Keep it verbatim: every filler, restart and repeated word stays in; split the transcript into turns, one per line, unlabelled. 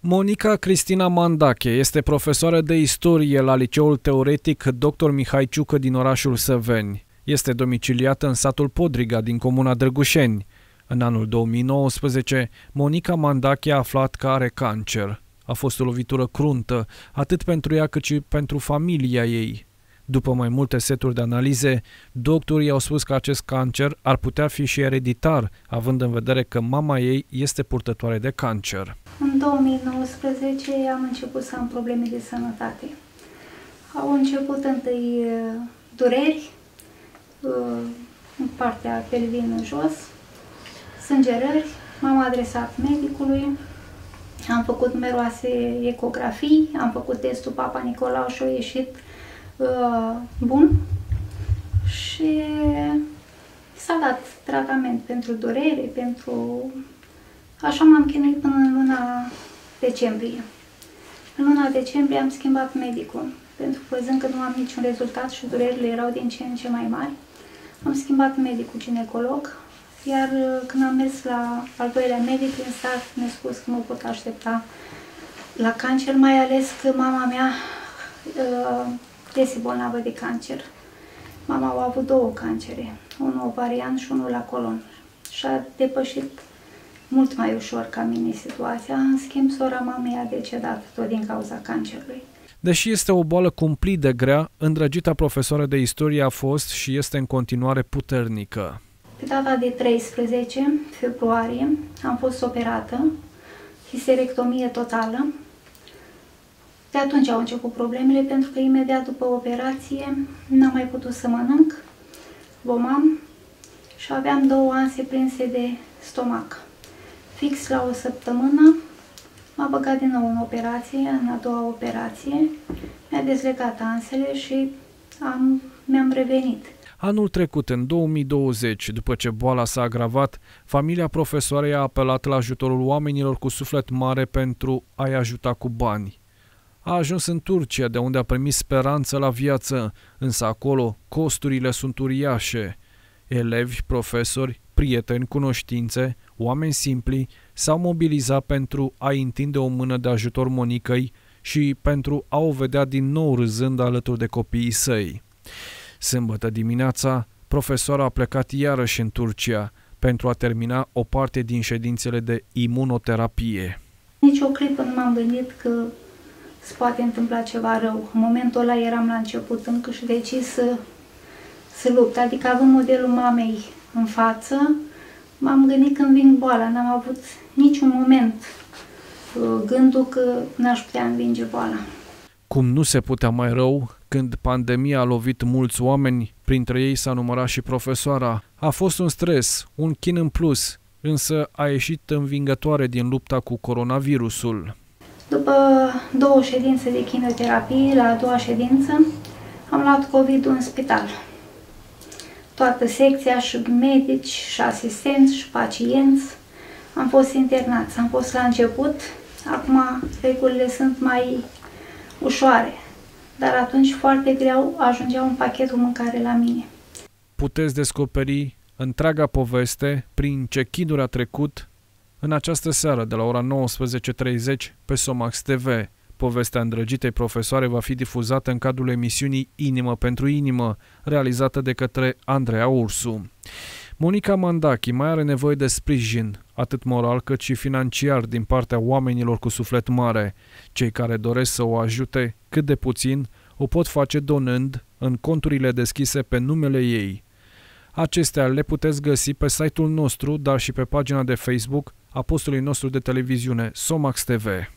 Monica Cristina Mandache este profesoară de istorie la Liceul Teoretic doctor Mihai Ciucă din orașul Săveni. Este domiciliată în satul Podriga din comuna Drăgușeni. În anul două mii nouăsprezece, Monica Mandache a aflat că are cancer. A fost o lovitură cruntă, atât pentru ea cât și pentru familia ei. După mai multe seturi de analize, doctorii au spus că acest cancer ar putea fi și ereditar, având în vedere că mama ei este purtătoare de cancer.
În două mii nouăsprezece am început să am probleme de sănătate. Au început întâi dureri în partea pelvină jos, sângerări, m-am adresat medicului, am făcut numeroase ecografii, am făcut testul Papa Nicolau și a ieșit uh, bun și s-a dat tratament pentru durere, pentru... Așa m-am chinuit până în luna decembrie. În luna decembrie am schimbat medicul, pentru că văzând că nu am niciun rezultat și durerile erau din ce în ce mai mari, am schimbat medicul ginecolog, iar când am mers la al doilea medic din stat, mi-a spus că nu pot aștepta la cancer, mai ales că mama mea uh, este bolnavă de cancer. Mama a avut două cancere, unul ovarian și unul la colon. Și a depășit mult mai ușor ca mine situația. În schimb, sora mamei a decedat tot din cauza cancerului.
Deși este o boală cumplit de grea, îndrăgita profesoară de istorie a fost și este în continuare puternică.
Pe data de treisprezece februarie am fost operată, histerectomie totală. De atunci au început problemele, pentru că imediat după operație n-am mai putut să mănânc, vomam și aveam două anse prinse de stomac. Fix la o săptămână m-a băgat din nou în operație, în a doua operație, mi-a dezlegat ansele și am, mi-am revenit.
Anul trecut, în două mii douăzeci, după ce boala s-a agravat, familia profesoarei a apelat la ajutorul oamenilor cu suflet mare pentru a-i ajuta cu bani. A ajuns în Turcia, de unde a primit speranță la viață, însă acolo costurile sunt uriașe. Elevi, profesori, prieteni, cunoștințe, oameni simpli s-au mobilizat pentru a-i întinde o mână de ajutor Monicăi și pentru a o vedea din nou râzând alături de copiii săi. Sâmbătă dimineața, profesoara a plecat iarăși în Turcia pentru a termina o parte din ședințele de imunoterapie.
Nici o clipă nu m-am gândit că se poate întâmpla ceva rău. În momentul ăla eram la început încă și decis să, să lupt. Adică având modelul mamei în față, m-am gândit când vin boala. N-am avut niciun moment gândul că n-aș putea învinge boala.
Cum nu se putea mai rău, când pandemia a lovit mulți oameni, printre ei s-a numărat și profesoara. A fost un stres, un chin în plus, însă a ieșit învingătoare din lupta cu coronavirusul.
După două ședințe de chimioterapie, la a doua ședință, am luat COVID în spital. Toată secția și medici și asistenți și pacienți am fost internați. Am fost la început, acum regulile sunt mai ușoare, dar atunci foarte greu ajungea un pachet cu mâncare la mine.
Puteți descoperi întreaga poveste prin ce chinuri a trecut în această seară de la ora nouăsprezece și treizeci pe Somax T V. Povestea îndrăgitei profesoare va fi difuzată în cadrul emisiunii Inimă pentru Inimă, realizată de către Andreea Ursu. Monica Mandache mai are nevoie de sprijin, atât moral cât și financiar, din partea oamenilor cu suflet mare. Cei care doresc să o ajute cât de puțin o pot face donând în conturile deschise pe numele ei. Acestea le puteți găsi pe site-ul nostru, dar și pe pagina de Facebook a postului nostru de televiziune Somax T V.